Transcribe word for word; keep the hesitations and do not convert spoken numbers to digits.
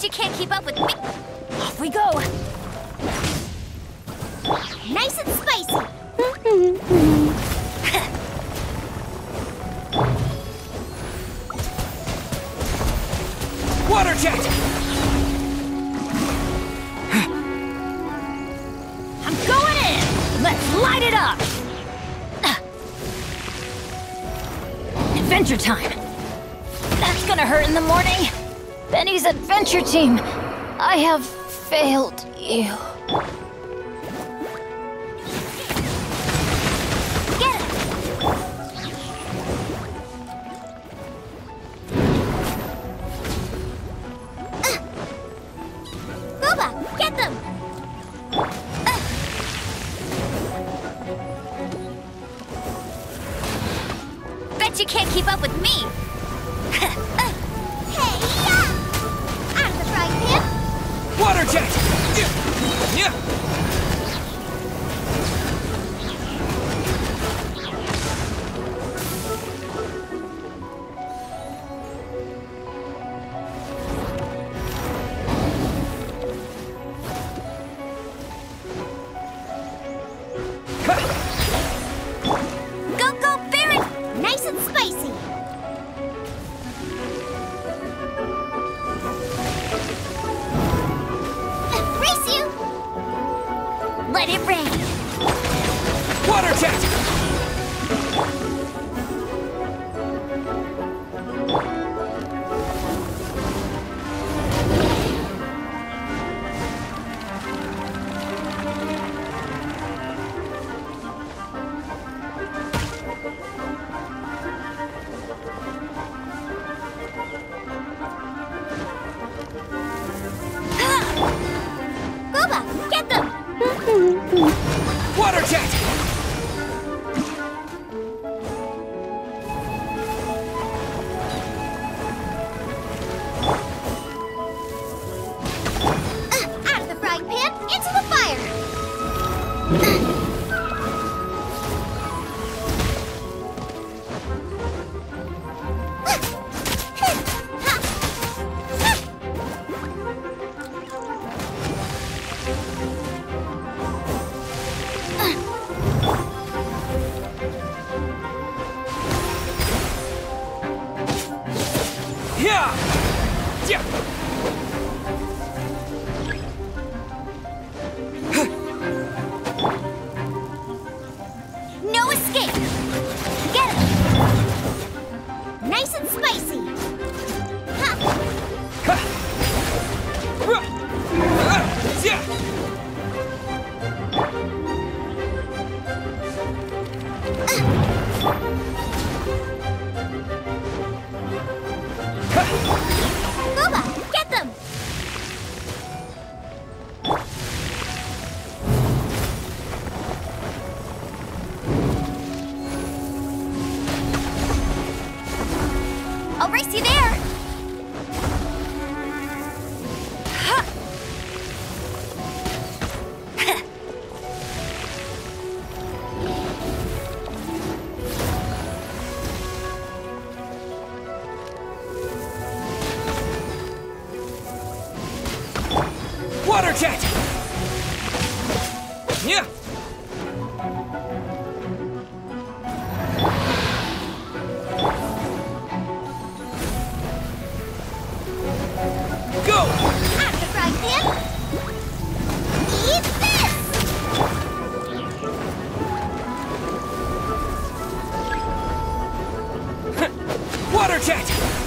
you can't keep up with me. Off we go. Nice and spicy. Water jet! I'm going in! Let's light it up! Adventure time! That's gonna hurt in the morning! Benny's adventure team! I have failed you. Get it! Uh. Booba, get them! Uh. Bet you can't keep up with me! uh. Hey, yeah! Out of the frying pan! Water jet! Yeah. Yeah. Go, go, Baron! Nice and spicy! Uh, Race you! Let it rain! Water jet! Booba, get them! Water jet! Uh, out of the frying pan, into the fire! Yeah! Yeah! No escape! Get it! Nice and spicy! Ha! Ha! Ruh! Ah! Yeah! Booba, get them! I'll race you there! Ha! Water jet! Yeah! Go! Out of the frying pan! Eat this! Water jet!